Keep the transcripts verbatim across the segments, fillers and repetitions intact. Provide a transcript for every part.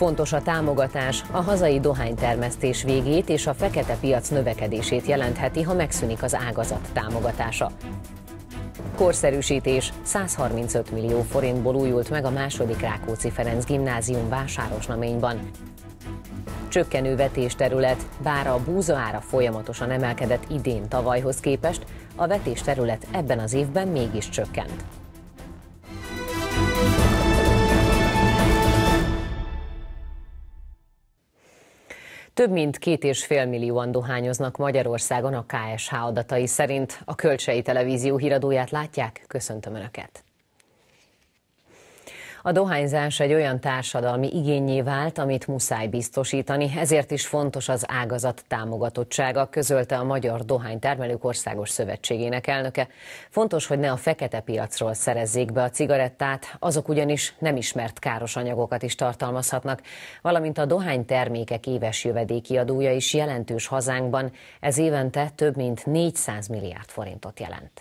Fontos a támogatás, a hazai dohánytermesztés végét és a fekete piac növekedését jelentheti, ha megszűnik az ágazat támogatása. Korszerűsítés: száz harmincöt millió forintból újult meg a második Rákóczi Ferenc Gimnázium Vásárosnaményban. Csökkenő vetésterület, bár a búza ára folyamatosan emelkedett idén tavalyhoz képest, a vetésterület ebben az évben mégis csökkent. Több mint két és fél millióan dohányoznak Magyarországon a ká es há adatai szerint. A Kölcsei Televízió híradóját látják, köszöntöm Önöket! A dohányzás egy olyan társadalmi igénnyé vált, amit muszáj biztosítani, ezért is fontos az ágazat támogatottsága, közölte a Magyar Dohánytermelők Országos Szövetségének elnöke. Fontos, hogy ne a fekete piacról szerezzék be a cigarettát, azok ugyanis nem ismert káros anyagokat is tartalmazhatnak, valamint a dohánytermékek éves jövedéki adója is jelentős hazánkban, ez évente több mint négyszáz milliárd forintot jelent.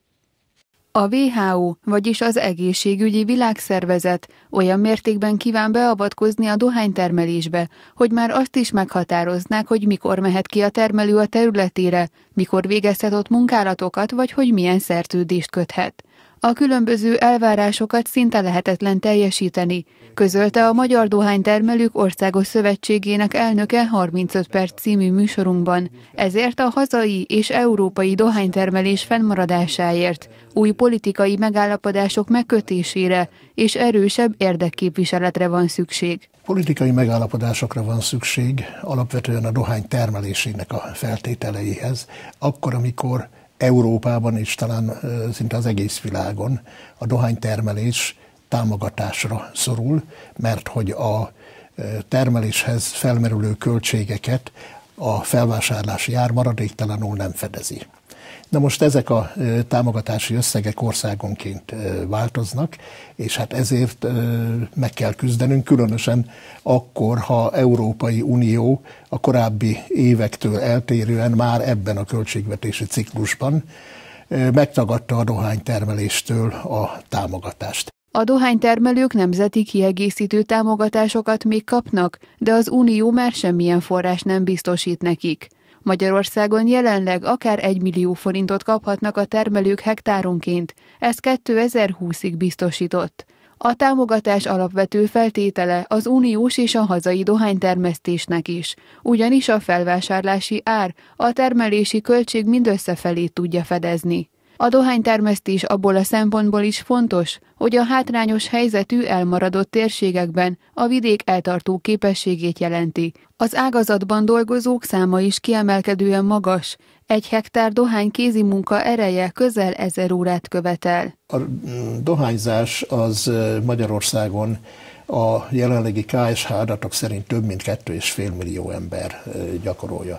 A vé há o, vagyis az Egészségügyi Világszervezet olyan mértékben kíván beavatkozni a dohánytermelésbe, hogy már azt is meghatároznák, hogy mikor mehet ki a termelő a területére, mikor végezhet ott munkálatokat, vagy hogy milyen szerződést köthet. A különböző elvárásokat szinte lehetetlen teljesíteni, közölte a Magyar Dohánytermelők Országos Szövetségének elnöke harmincöt perc című műsorunkban. Ezért a hazai és európai dohánytermelés fennmaradásáért, új politikai megállapodások megkötésére és erősebb érdekképviseletre van szükség. Politikai megállapodásokra van szükség alapvetően a dohány termelésének a feltételeihez, akkor, amikor Európában és talán szinte az egész világon a dohánytermelés támogatásra szorul, mert hogy a termeléshez felmerülő költségeket a felvásárlási ár maradéktalanul nem fedezi. Na most ezek a támogatási összegek országonként változnak, és hát ezért meg kell küzdenünk, különösen akkor, ha Európai Unió a korábbi évektől eltérően már ebben a költségvetési ciklusban megtagadta a dohánytermeléstől a támogatást. A dohánytermelők nemzeti kiegészítő támogatásokat még kapnak, de az Unió már semmilyen forrás nem biztosít nekik. Magyarországon jelenleg akár egy millió forintot kaphatnak a termelők hektáronként, ez kétezer-húszig biztosított. A támogatás alapvető feltétele az uniós és a hazai dohánytermesztésnek is, ugyanis a felvásárlási ár a termelési költség mindössze felét tudja fedezni. A dohánytermesztés abból a szempontból is fontos, hogy a hátrányos helyzetű elmaradott térségekben a vidék eltartó képességét jelenti. Az ágazatban dolgozók száma is kiemelkedően magas, egy hektár dohány kézi munka ereje közel ezer órát követel. A dohányzás az Magyarországon a jelenlegi ká es há adatok szerint több mint két és fél millió ember gyakorolja.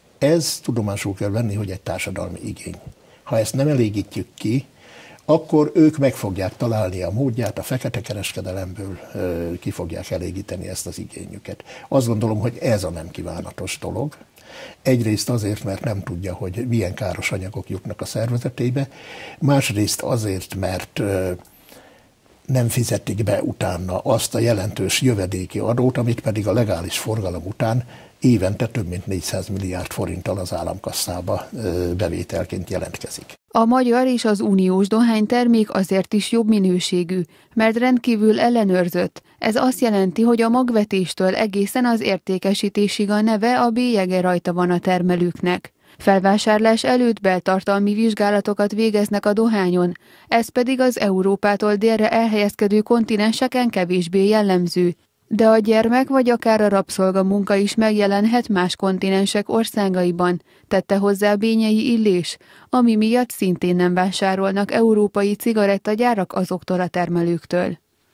Ez tudomásul kell venni, hogy egy társadalmi igény. Ha ezt nem elégítjük ki, akkor ők meg fogják találni a módját, a fekete kereskedelemből ki fogják elégíteni ezt az igényüket. Azt gondolom, hogy ez a nem kívánatos dolog. Egyrészt azért, mert nem tudja, hogy milyen káros anyagok jutnak a szervezetébe, másrészt azért, mert nem fizetik be utána azt a jelentős jövedéki adót, amit pedig a legális forgalom után évente több mint négyszáz milliárd forinttal az államkasszába bevételként jelentkezik. A magyar és az uniós dohánytermék azért is jobb minőségű, mert rendkívül ellenőrzött. Ez azt jelenti, hogy a magvetéstől egészen az értékesítésig a neve, a bélyege rajta van a termelőknek. Felvásárlás előtt beltartalmi vizsgálatokat végeznek a dohányon, ez pedig az Európától délre elhelyezkedő kontinenseken kevésbé jellemző. De a gyermek vagy akár a rabszolgamunka is megjelenhet más kontinensek országaiban, tette hozzá Bényei Illés, ami miatt szintén nem vásárolnak európai cigarettagyárak azoktól a termelőktől.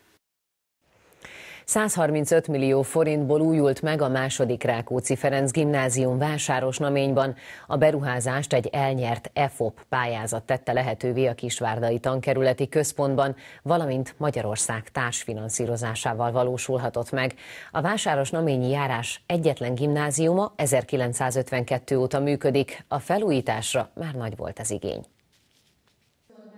száz harmincöt millió forintból újult meg a második Rákóczi Ferenc Gimnázium Vásárosnaményban. A beruházást egy elnyert e fo pé pályázat tette lehetővé a Kisvárdai Tankerületi Központban, valamint Magyarország társfinanszírozásával valósulhatott meg. A vásárosnaményi járás egyetlen gimnáziuma ezerkilencszázötvenkettő óta működik, a felújításra már nagy volt az igény.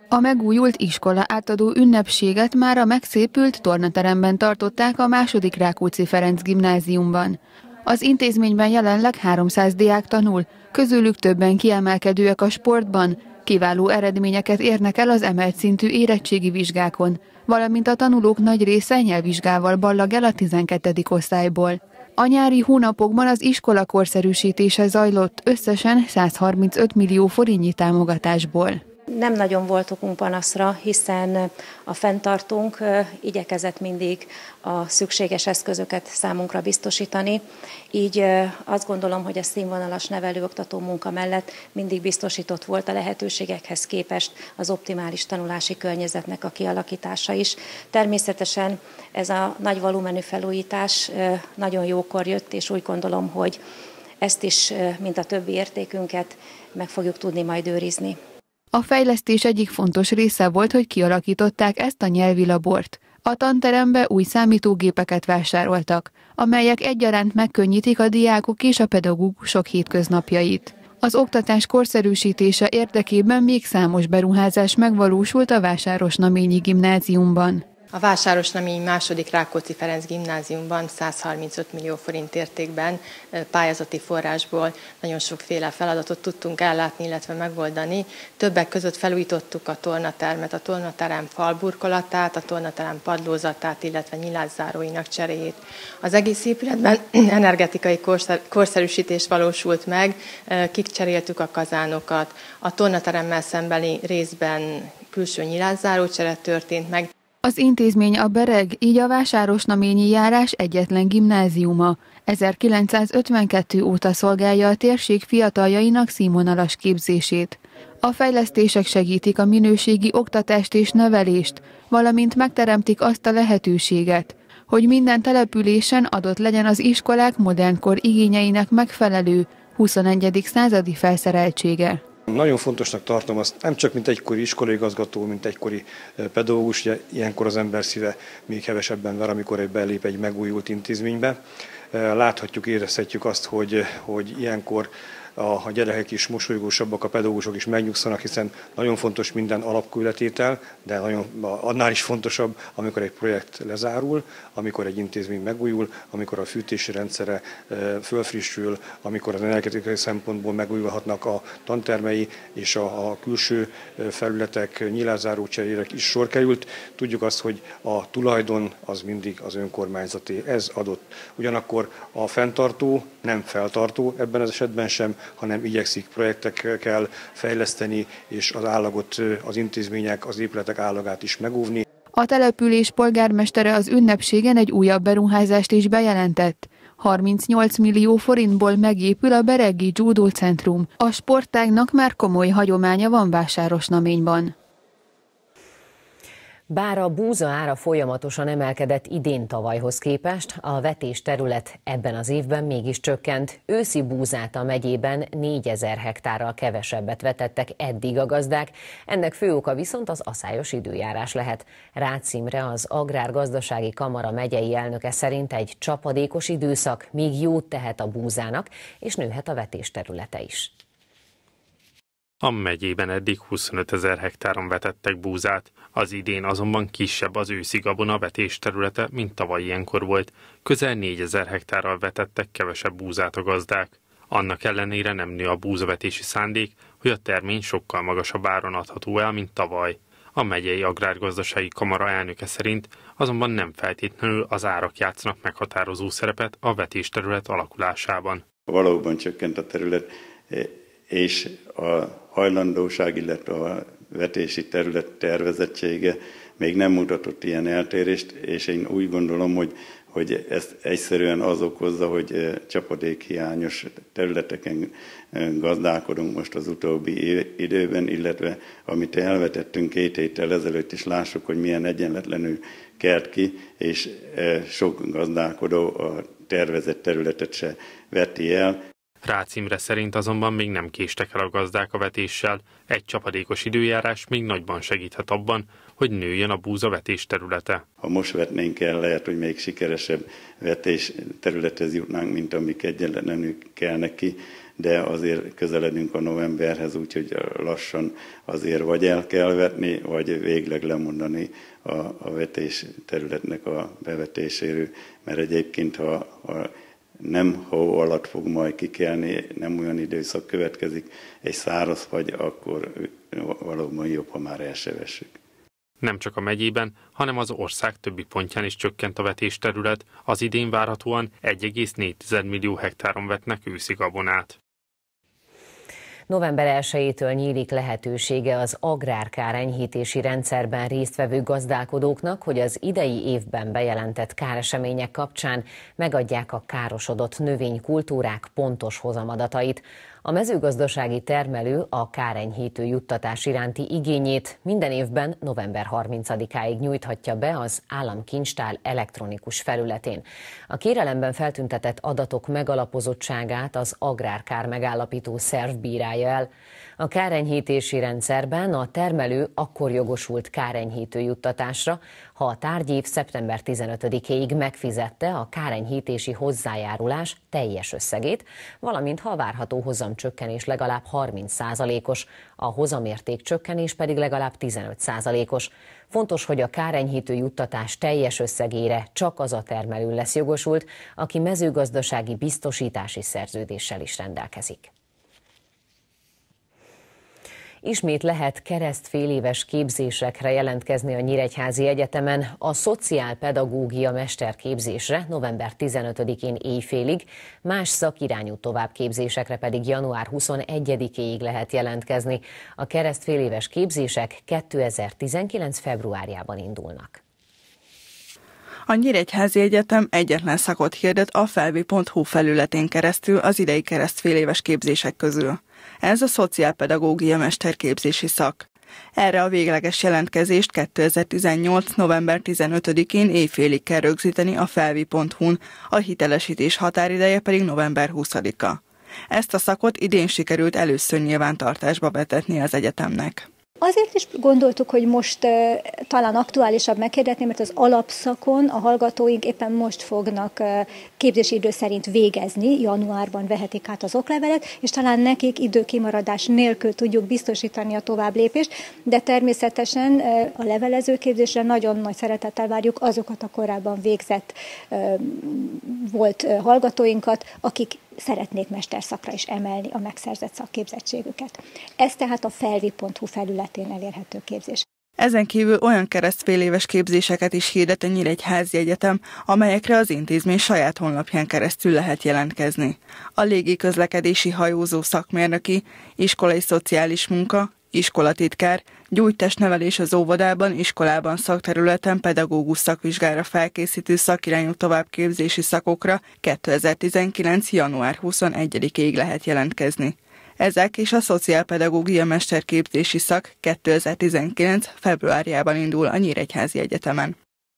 A megújult iskola átadó ünnepséget már a megszépült tornateremben tartották a második Rákóczi Ferenc gimnáziumban. Az intézményben jelenleg háromszáz diák tanul, közülük többen kiemelkedőek a sportban, kiváló eredményeket érnek el az emelt szintű érettségi vizsgákon, valamint a tanulók nagy része nyelvvizsgával ballag el a tizenkettedik osztályból. A nyári hónapokban az iskola korszerűsítése zajlott összesen százharmincöt millió forintnyi támogatásból. Nem nagyon volt okunk panaszra, hiszen a fenntartónk igyekezett mindig a szükséges eszközöket számunkra biztosítani, így azt gondolom, hogy a színvonalas nevelő-oktató munka mellett mindig biztosított volt a lehetőségekhez képest az optimális tanulási környezetnek a kialakítása is. Természetesen ez a nagy volumenű felújítás nagyon jókor jött, és úgy gondolom, hogy ezt is, mint a többi értékünket, meg fogjuk tudni majd őrizni. A fejlesztés egyik fontos része volt, hogy kialakították ezt a nyelvi labort. A tanterembe új számítógépeket vásároltak, amelyek egyaránt megkönnyítik a diákok és a pedagógusok hétköznapjait. Az oktatás korszerűsítése érdekében még számos beruházás megvalósult a Vásárosnaményi gimnáziumban. A Vásárosnaményi második Rákóczi Ferenc gimnáziumban százharmincöt millió forint értékben pályázati forrásból nagyon sokféle feladatot tudtunk ellátni, illetve megoldani. Többek között felújítottuk a tornatermet, a tornaterem falburkolatát, a tornaterem padlózatát, illetve nyilászáróinak cseréjét. Az egész épületben energetikai korszerűsítés valósult meg, kicseréltük a kazánokat, a tornateremmel szembeni részben külső nyilászárócsere történt meg. Az intézmény a Bereg, így a Vásárosnaményi járás egyetlen gimnáziuma. ezerkilencszázötvenkettő óta szolgálja a térség fiataljainak színvonalas képzését. A fejlesztések segítik a minőségi oktatást és nevelést, valamint megteremtik azt a lehetőséget, hogy minden településen adott legyen az iskolák modernkor igényeinek megfelelő huszonegyedik századi felszereltsége. Nagyon fontosnak tartom azt, nem csak mint egykori iskolaigazgató, mint egykori pedagógus, ugye ilyenkor az ember szíve még hevesebben ver, amikor egy belép egy megújult intézménybe. Láthatjuk, érezhetjük azt, hogy, hogy ilyenkor a gyerekek is mosolygósabbak, a pedagógusok is megnyugszanak, hiszen nagyon fontos minden alapkőletétel, de nagyon, annál is fontosabb, amikor egy projekt lezárul, amikor egy intézmény megújul, amikor a fűtési rendszere fölfrissül, amikor az energetikai szempontból megújulhatnak a tantermei, és a, a külső felületek nyilázáró cserére is sor került. Tudjuk azt, hogy a tulajdon az mindig az önkormányzaté. Ez adott. Ugyanakkor a fenntartó nem feltartó ebben az esetben sem, hanem igyekszik projektekkel fejleszteni, és az állagot, az intézmények, az épületek állagát is megóvni. A település polgármestere az ünnepségen egy újabb beruházást is bejelentett. harmincnyolc millió forintból megépül a Beregi Judo Centrum. A sportágnak már komoly hagyománya van Vásárosnaményban. Bár a búza ára folyamatosan emelkedett idén tavalyhoz képest, a vetésterület ebben az évben mégis csökkent. Őszi búzát a megyében négyezer hektárral kevesebbet vetettek eddig a gazdák, ennek fő oka viszont az aszályos időjárás lehet. Rácz Imre, az Agrárgazdasági Kamara megyei elnöke szerint egy csapadékos időszak még jót tehet a búzának, és nőhet a vetésterülete is. A megyében eddig huszonötezer hektáron vetettek búzát, az idén azonban kisebb az őszi gabona vetésterülete, mint tavaly ilyenkor volt. Közel négyezer hektárral vetettek kevesebb búzát a gazdák. Annak ellenére nem nő a búzavetési szándék, hogy a termény sokkal magasabb áron adható el, mint tavaly. A megyei Agrárgazdasági Kamara elnöke szerint azonban nem feltétlenül az árak játszanak meghatározó szerepet a vetésterület alakulásában. Valóban csökkent a terület, és a hajlandóság, illetve a vetési terület tervezettsége még nem mutatott ilyen eltérést, és én úgy gondolom, hogy, hogy ezt egyszerűen az okozza, hogy csapadékhiányos területeken gazdálkodunk most az utóbbi időben, illetve amit elvetettünk két héttel ezelőtt is, lássuk, hogy milyen egyenletlenül kelt ki, és sok gazdálkodó a tervezett területet se veti el. Rácz Imre szerint azonban még nem késtek el a gazdák a vetéssel, egy csapadékos időjárás még nagyban segíthet abban, hogy nőjön a búza vetés területe. Ha most vetnénk el, lehet, hogy még sikeresebb vetés területhez jutnánk, mint amik egyenletlenül kelnek ki, de azért közeledünk a novemberhez, úgyhogy lassan azért vagy el kell vetni, vagy végleg lemondani a, a vetés területnek a bevetéséről, mert egyébként, ha, ha nem hó alatt fog majd kikelni, nem olyan időszak következik, egy száraz fagy, akkor valóban jobb, ha már el se vessük. Nem csak a megyében, hanem az ország többi pontján is csökkent a vetésterület, az idén várhatóan egy egész négy millió hektáron vetnek őszi gabonát. november elsejétől nyílik lehetősége az agrárkárenyhítési rendszerben résztvevő gazdálkodóknak, hogy az idei évben bejelentett káresemények kapcsán megadják a károsodott növénykultúrák pontos hozamadatait. A mezőgazdasági termelő a kárenyhítő juttatás iránti igényét minden évben november harmincadikáig nyújthatja be az államkincstár elektronikus felületén. A kérelemben feltüntetett adatok megalapozottságát az agrárkár megállapító szerv bírálja el. A kárenyhítési rendszerben a termelő akkor jogosult kárenyhítő juttatásra, ha a tárgyév szeptember tizenötödikéig megfizette a kárenyhítési hozzájárulás teljes összegét, valamint ha a várható hozamcsökkenés legalább harminc százalékos, a hozamérték csökkenés pedig legalább tizenöt százalékos. Fontos, hogy a kárenyhítő juttatás teljes összegére csak az a termelő lesz jogosult, aki mezőgazdasági biztosítási szerződéssel is rendelkezik. Ismét lehet keresztféléves képzésekre jelentkezni a Nyíregyházi Egyetemen. A szociálpedagógia mesterképzésre november tizenötödikén éjfélig, más szakirányú továbbképzésekre pedig január huszonegyedikéig lehet jelentkezni. A keresztféléves képzések kétezer-tizenkilenc februárjában indulnak. A Nyíregyházi Egyetem egyetlen szakot hirdet a felvi pont hu felületén keresztül az idei keresztféléves képzések közül. Ez a szociálpedagógia mesterképzési szak. Erre a végleges jelentkezést kétezer-tizennyolc. november tizenötödikén éjfélig kell rögzíteni a felvi pont hu-n, a hitelesítés határideje pedig november huszadika. Ezt a szakot idén sikerült először nyilvántartásba vetetni az egyetemnek. Azért is gondoltuk, hogy most uh, talán aktuálisabb meghirdetni, mert az alapszakon a hallgatóink éppen most fognak uh, képzési idő szerint végezni, januárban vehetik át az oklevelet, és talán nekik időkimaradás nélkül tudjuk biztosítani a továbblépést, de természetesen uh, a levelező képzésre nagyon nagy szeretettel várjuk azokat a korábban végzett uh, volt uh, hallgatóinkat, akik szeretnék mesterszakra is emelni a megszerzett szakképzettségüket. Ez tehát a felvi pont hu felületén elérhető képzés. Ezen kívül olyan keresztféléves képzéseket is hirdet a Nyíregyházi Egyetem, amelyekre az intézmény saját honlapján keresztül lehet jelentkezni. A légiközlekedési hajózó szakmérnöki, iskolai szociális munka, iskolatitkár, gyógytestnevelés az óvodában, iskolában szakterületen pedagógus szakvizsgára felkészítő szakirányú továbbképzési szakokra kétezer-tizenkilenc. január huszonegyedikéig lehet jelentkezni. Ezek és a szociálpedagógia mesterképzési szak kétezer-tizenkilenc. februárjában indul a Nyíregyházi Egyetemen.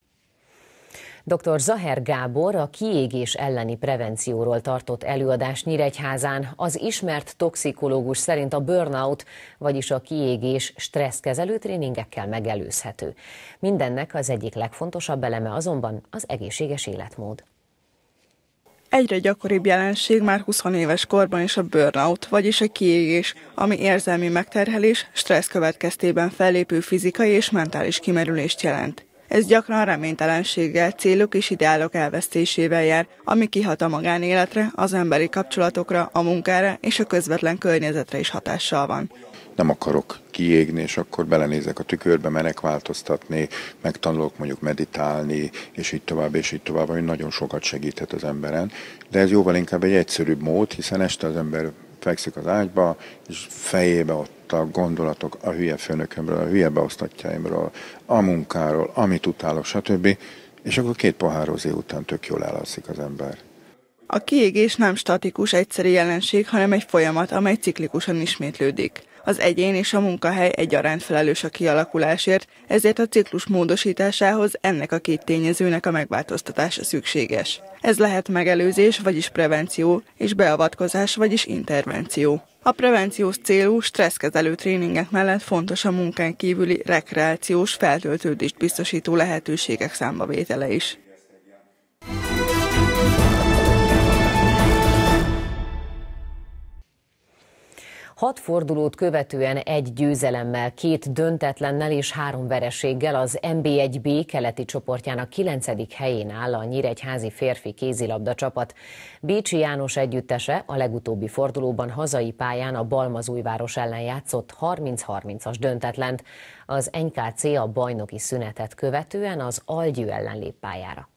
doktor Zaher Gábor a kiégés elleni prevencióról tartott előadás Nyíregyházán. Az ismert toxikológus szerint a burnout, vagyis a kiégés stresszkezelő tréningekkel megelőzhető. Mindennek az egyik legfontosabb eleme azonban az egészséges életmód. Egyre gyakoribb jelenség már húsz éves korban is a burnout, vagyis a kiégés, ami érzelmi megterhelés, stressz következtében fellépő fizikai és mentális kimerülést jelent. Ez gyakran reménytelenséggel, célok és ideálok elvesztésével jár, ami kihat a magánéletre, az emberi kapcsolatokra, a munkára és a közvetlen környezetre is hatással van. Nem akarok kiégni, és akkor belenézek a tükörbe, menek változtatni, megtanulok mondjuk meditálni, és így tovább, és így tovább, ami nagyon sokat segíthet az emberen. De ez jóval inkább egy egyszerűbb mód, hiszen este az ember fekszik az ágyba, és fejébe ott a gondolatok a hülye főnökömről, a hülye beosztottjaimról, a munkáról, amit utálok, stb. És akkor két pohár rozé után tök jól elalszik az ember. A kiégés nem statikus, egyszerű jelenség, hanem egy folyamat, amely ciklikusan ismétlődik. Az egyén és a munkahely egyaránt felelős a kialakulásért, ezért a ciklus módosításához ennek a két tényezőnek a megváltoztatása szükséges. Ez lehet megelőzés, vagyis prevenció, és beavatkozás, vagyis intervenció. A prevenciós célú stresszkezelő tréningek mellett fontos a munkán kívüli rekreációs feltöltődést biztosító lehetőségek számbavétele is. Hat fordulót követően egy győzelemmel, két döntetlennel és három vereséggel az en bé egy bé keleti csoportjának kilencedik helyén áll a nyíregyházi férfi kézilabda csapat. Bécsi János együttese a legutóbbi fordulóban hazai pályán a Balmazújváros ellen játszott harminc harmincas döntetlent. Az en ká cé a bajnoki szünetet követően az Algyő ellen lép pályára.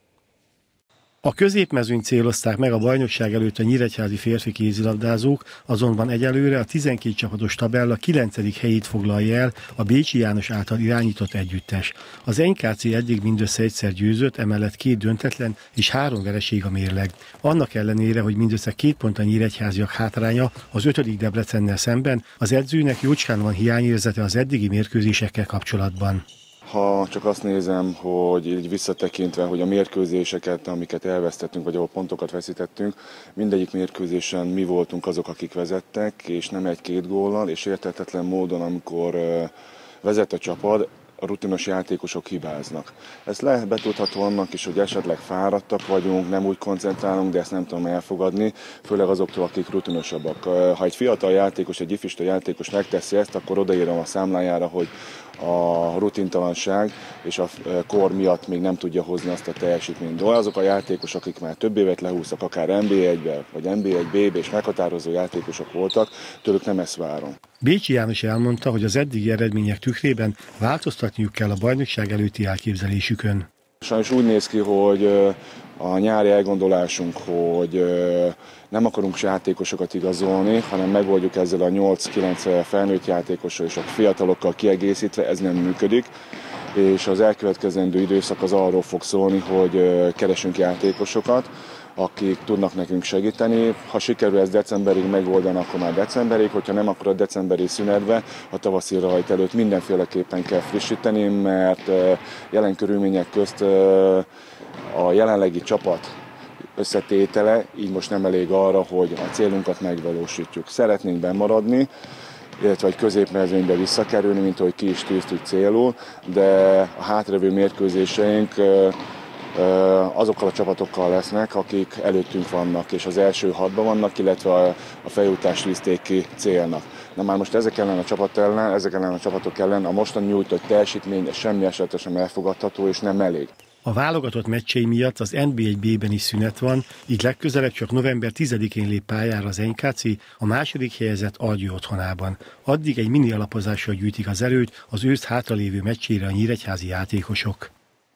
A középmezőnyt célozták meg a bajnokság előtt a nyíregyházi férfi kézilabdázók, azonban egyelőre a tizenkét csapatos tabella kilencedik helyét foglalja el a Bécsi János által irányított együttes. Az en ká cé eddig mindössze egyszer győzött, emellett két döntetlen és három vereség a mérleg. Annak ellenére, hogy mindössze két pont a nyíregyháziak hátránya az ötödik Debrecennel szemben, az edzőnek jócskán van hiányérzete az eddigi mérkőzésekkel kapcsolatban. Ha csak azt nézem, hogy így visszatekintve, hogy a mérkőzéseket, amiket elvesztettünk, vagy ahol pontokat veszítettünk, mindegyik mérkőzésen mi voltunk azok, akik vezettek, és nem egy-két góllal, és érthetetlen módon, amikor vezet a csapat, a rutinos játékosok hibáznak. Ez lehet betudható annak is, hogy esetleg fáradtak vagyunk, nem úgy koncentrálunk, de ezt nem tudom elfogadni, főleg azoktól, akik rutinosabbak. Ha egy fiatal játékos, egy ifista játékos megteszi ezt, akkor odaírom a számlájára, hogy a rutintalanság és a kor miatt még nem tudja hozni azt a teljesítményt. De azok a játékosok, akik már több évet lehúztak, akár en bé egybe, vagy en bé egy bé-be és meghatározó játékosok voltak, tőlük nem ezt várom. Bécsi János elmondta, hogy az eddigi eredmények tükrében változtatniuk kell a bajnokság előtti elképzelésükön. Sajnos úgy néz ki, hogy a nyári elgondolásunk, hogy nem akarunk játékosokat igazolni, hanem megoldjuk ezzel a nyolc-kilenc felnőtt játékossal és a fiatalokkal kiegészítve, ez nem működik. És az elkövetkezendő időszak az arról fog szólni, hogy keresünk játékosokat, akik tudnak nekünk segíteni. Ha sikerül ezt decemberig megoldani, akkor már decemberig, hogyha nem, akkor a decemberi szünetbe, a tavaszi rajt előtt mindenféleképpen kell frissíteni, mert jelen körülmények közt a jelenlegi csapat összetétele így most nem elég arra, hogy a célunkat megvalósítjuk. Szeretnénk bennmaradni, illetve egy középmezőnybe visszakerülni, mint ahogy ki is tűztük célul, de a hátralévő mérkőzéseink azokkal a csapatokkal lesznek, akik előttünk vannak, és az első hatban vannak, illetve a feljutást tűzték ki célnak. Na már most ezek ellen a csapat ellen, ezek ellen a csapatok ellen a mostani nyújtott teljesítmény semmi esetre sem elfogadható és nem elég. A válogatott meccsei miatt az en bé egy bé-ben is szünet van, így legközelebb csak november tizedikén lép pályára az en ká cé a második helyezett Algyő otthonában. Addig egy mini alapozással gyűjtik az erőt az ősz hátralévő meccsére a nyíregyházi játékosok.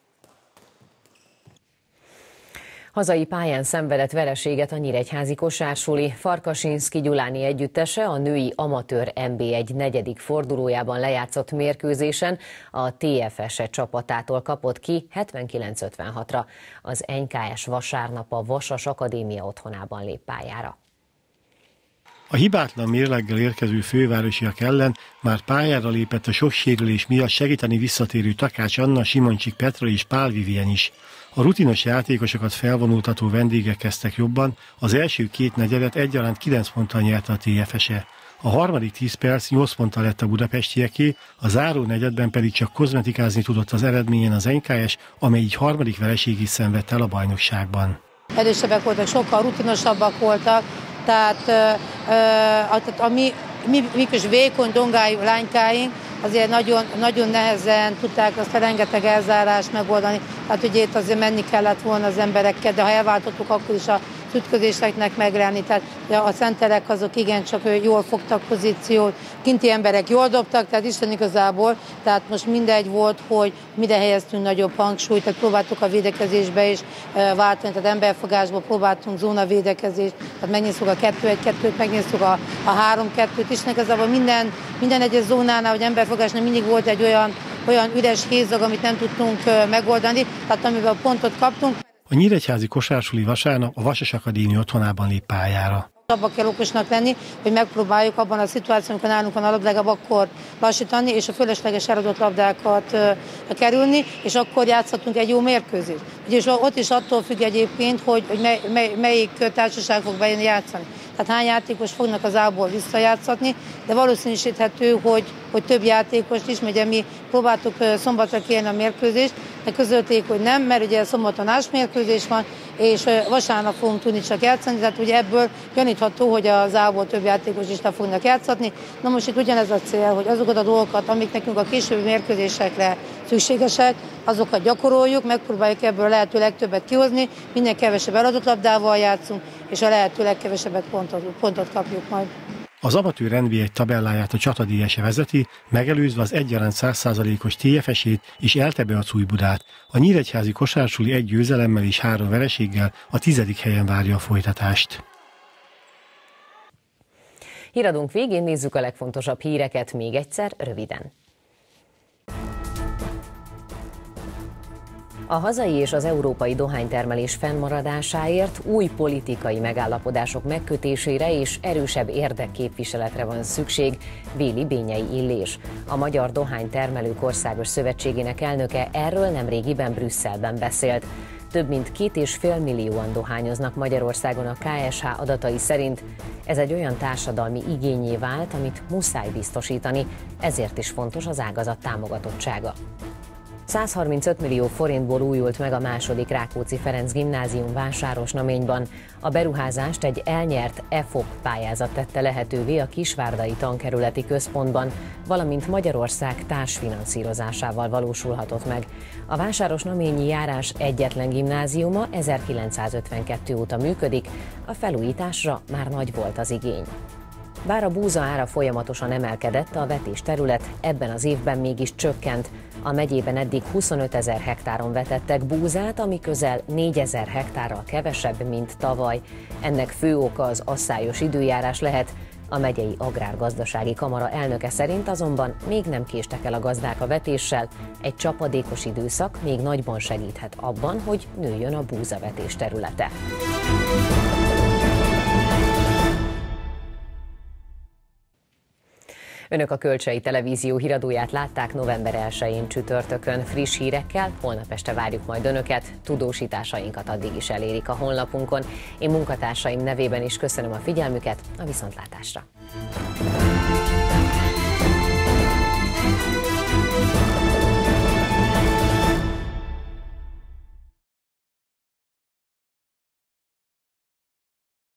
Hazai pályán szenvedett vereséget a nyíregyházi kosársuli. Farkasinszky Gyuláni együttese a női amatőr en bé egy negyedik fordulójában lejátszott mérkőzésen a té ef es-e csapatától kapott ki hetvenkilenc ötvenhatra. Az en ká es vasárnap a Vasas Akadémia otthonában lép pályára. A hibátlan mérleggel érkező fővárosiak ellen már pályára lépett a sok sérülés miatt segíteni visszatérő Takács Anna, Simoncsik Petra és Pál Vivien is. A rutinos játékosokat felvonultató vendégek kezdtek jobban, az első két negyedet egyaránt kilenc ponttal nyerte a té ef es-e. A harmadik tíz perc nyolc ponttal lett a budapestieké, a záró negyedben pedig csak kozmetikázni tudott az eredményen az en ká es, amely így harmadik vereségét szenvedt el a bajnokságban. Erősebbek voltak, sokkal rutinosabbak voltak, tehát a mi, mi, mi kis vékony dongájú lánykáink azért nagyon, nagyon nehezen tudták azt a rengeteg elzárást megoldani. Tehát ugye itt azért menni kellett volna az emberekkel, de ha elváltottuk, akkor is a ütközéseknek megrelni. Tehát a centerek azok igencsak jól fogtak pozíciót, kinti emberek jól dobtak, tehát Isten igazából, tehát most mindegy volt, hogy mire helyeztünk nagyobb hangsúlyt, tehát próbáltuk a védekezésbe is váltani, tehát emberfogásból próbáltunk zónavédekezést, tehát megnéztük a kettő egy kettőt, megnéztük a, a három kettőt is, igazából minden, minden egyes zónánál, vagy emberfogásnál mindig volt egy olyan, olyan üres hézag, amit nem tudtunk megoldani, tehát amiben pontot kaptunk. A nyíregyházi kosársuli vasárnap a Vasas Akadémia otthonában lép pályára. Abba kell okosnak lenni, hogy megpróbáljuk abban a szituációban, amikor nálunk van a labda, legalább akkor lassítani, és a fölösleges eladott labdákat uh, kerülni, és akkor játszhatunk egy jó mérkőzést. És ott is attól függ egyébként, hogy, hogy mely, mely, melyik társaság fog bejönni játszani. tehát hány játékos fognak az A-ból visszajátszatni, de valószínűsíthető, hogy, hogy több játékost is, ugye mi próbáltuk szombatra kérni a mérkőzést, de közölték, hogy nem, mert ugye szombaton ás mérkőzés van, és vasárnap fogunk tudni csak játszani, tehát ugye ebből gyanítható, hogy az A-ból több játékos is le fognak játszatni. Na most itt ugyanez a cél, hogy azokat a dolgokat, amik nekünk a későbbi mérkőzésekre szükségesek, azokat gyakoroljuk, megpróbáljuk ebből lehető legtöbbet kihozni, minél kevesebb eladott labdával játszunk, és a lehető legkevesebbet pontot, pontot kapjuk majd. Az amatőr en bé egy tabelláját a Csatadíjese vezeti, megelőzve az egyaránt száz százalékos té ef es-ét és Eltebe a Újbudát. A nyíregyházi kosársuli egy győzelemmel és három vereséggel a tizedik helyen várja a folytatást. Híradónk végén nézzük a legfontosabb híreket még egyszer, röviden. A hazai és az európai dohánytermelés fennmaradásáért új politikai megállapodások megkötésére és erősebb érdekképviseletre van szükség, véli Bényei Illés. A Magyar Dohánytermelők Országos Szövetségének elnöke erről nemrégiben Brüsszelben beszélt. Több mint két és fél millióan dohányoznak Magyarországon a ká es há adatai szerint. Ez egy olyan társadalmi igénnyé vált, amit muszáj biztosítani, ezért is fontos az ágazat támogatottsága. száz harmincöt millió forintból újult meg a második Rákóczi Ferenc Gimnázium Vásárosnaményban. A beruházást egy elnyert e fop pályázat tette lehetővé a Kisvárdai Tankerületi Központban, valamint Magyarország társfinanszírozásával valósulhatott meg. A Vásárosnaményi járás egyetlen gimnáziuma ezerkilencszázötvenkettő óta működik, a felújításra már nagy volt az igény. Bár a búza ára folyamatosan emelkedett, a vetésterület ebben az évben mégis csökkent. A megyében eddig huszonötezer hektáron vetettek búzát, ami közel négyezer hektárral kevesebb, mint tavaly. Ennek fő oka az asszályos időjárás lehet. A megyei agrárgazdasági kamara elnöke szerint azonban még nem késtek el a gazdák a vetéssel, egy csapadékos időszak még nagyban segíthet abban, hogy nőjön a búzavetés területe. Önök a Kölcsei Televízió híradóját látták november elsején csütörtökön friss hírekkel, holnap este várjuk majd Önöket, tudósításainkat addig is elérik a honlapunkon. Én munkatársaim nevében is köszönöm a figyelmüket, a viszontlátásra!